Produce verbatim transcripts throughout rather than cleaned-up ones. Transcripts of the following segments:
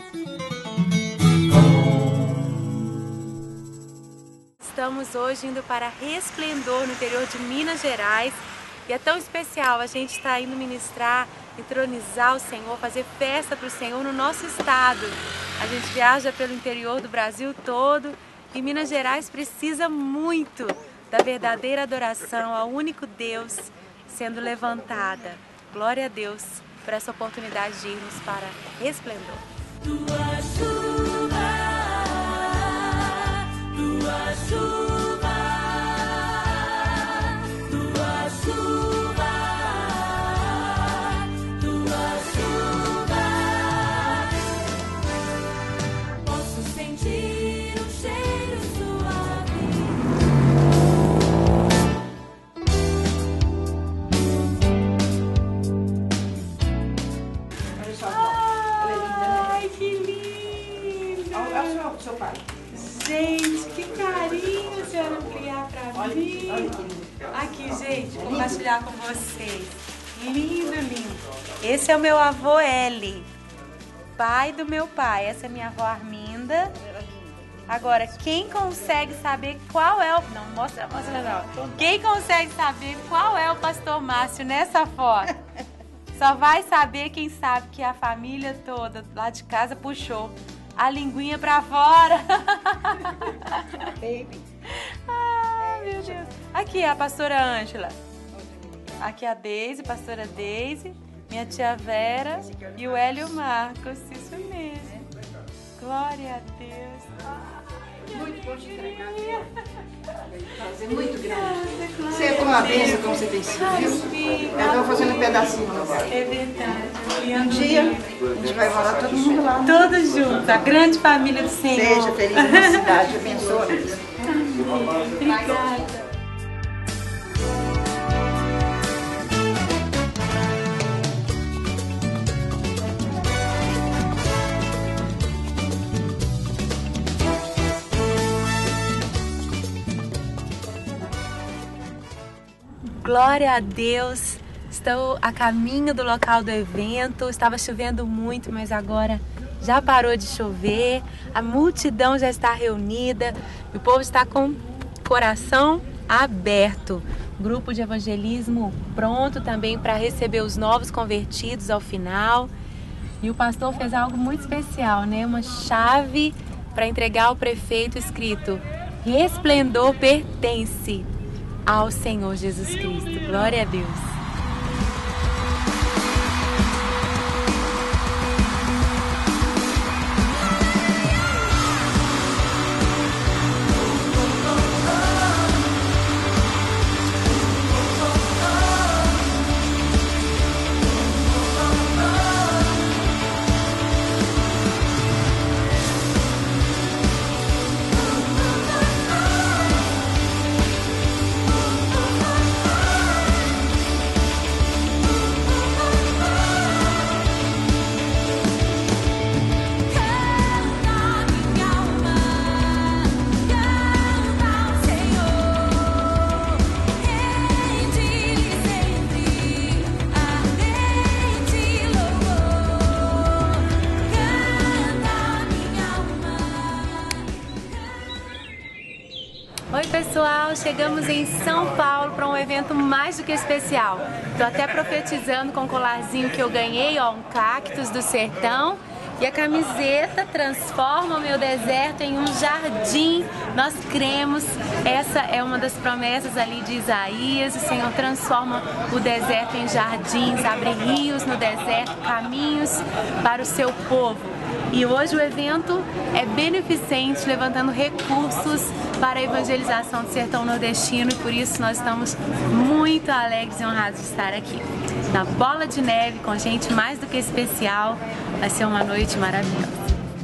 Estamos hoje indo para Resplendor, no interior de Minas Gerais. E é tão especial, a gente está indo ministrar, entronizar o Senhor, fazer festa para o Senhor no nosso estado. A gente viaja pelo interior do Brasil todo e Minas Gerais precisa muito da verdadeira adoração ao único Deus sendo levantada. Glória a Deus por essa oportunidade de irmos para Resplendor. Tua chuva, tua chuva, tua chuva, tua chuva. Posso sentir o cheiro suave. Olha só, ela é linda, né? Ai, que lindo! Olha o seu, seu pai. Gente, que carinho a senhora ampliar pra Olha, mim. olha que lindo. Aqui, gente, vou compartilhar com vocês. Lindo, lindo. Esse é o meu avô Eli, pai do meu pai. Essa é minha avó Arminda. Agora, quem consegue saber qual é o... Não, mostra, mostra legal. Quem consegue saber qual é o pastor Márcio nessa foto? Só vai saber quem sabe que a família toda lá de casa puxou a linguinha pra fora. Baby. Ai, meu Deus. Aqui é a pastora Ângela. Aqui é a Deise, pastora Deise, minha tia Vera e o Hélio Marcos. Isso mesmo. Glória a Deus. Muito bom te entregar. É muito grande. Você é como a bênção, como você tem sido, viu? Eu estou fazendo um pedacinho agora. É verdade. Um dia a gente vai morar todo mundo lá. Todos juntos, a grande família do Senhor. Seja feliz na cidade, abençoa. Obrigada. Glória a Deus. Estou a caminho do local do evento. Estava chovendo muito, mas agora já parou de chover. A multidão já está reunida. O povo está com o coração aberto. Grupo de evangelismo pronto também para receber os novos convertidos ao final. E o pastor fez algo muito especial, né? Uma chave para entregar ao prefeito escrito: Resplendor pertence ao Senhor Jesus Cristo. Glória a Deus. Oi pessoal, chegamos em São Paulo para um evento mais do que especial. Estou até profetizando com o colarzinho que eu ganhei, ó, um cactus do sertão. E a camiseta transforma o meu deserto em um jardim. Nós cremos, essa é uma das promessas ali de Isaías. O Senhor transforma o deserto em jardins, abre rios no deserto, caminhos para o seu povo. E hoje o evento é beneficente, levantando recursos para a evangelização do sertão nordestino, e por isso nós estamos muito alegres e honrados de estar aqui. Na Bola de Neve, com gente mais do que especial, vai ser uma noite maravilhosa.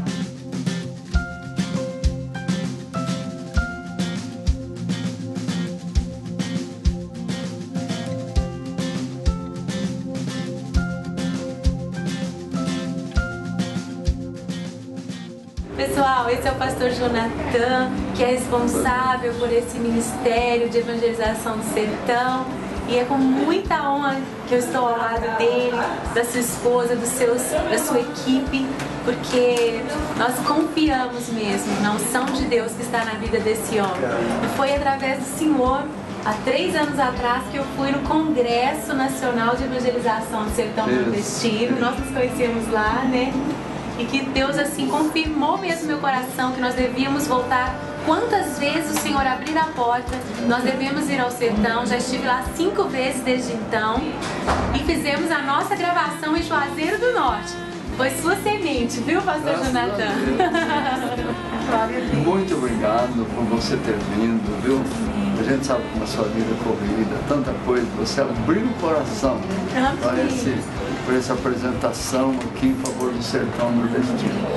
Pessoal, esse é o pastor Jonathan, que é responsável por esse ministério de evangelização do sertão. E é com muita honra que eu estou ao lado dele, da sua esposa, dos seus, da sua equipe. porque nós confiamos mesmo na unção de Deus que está na vida desse homem. E foi através do Senhor, há três anos atrás, que eu fui no Congresso Nacional de Evangelização do Sertão Nordestino. Nós nos conhecemos lá, né? E que Deus assim confirmou mesmo no meu coração que nós devíamos voltar. Quantas vezes o Senhor abrir a porta, nós devemos ir ao sertão. Já estive lá cinco vezes desde então. E fizemos a nossa gravação em Juazeiro do Norte. Foi sua semente, viu, pastor Graças Jonathan? Muito obrigado por você ter vindo, viu? A gente sabe que na sua vida é corrida, tanta coisa, você abriu o coração para esse, por essa apresentação aqui em favor do sertão nordestino.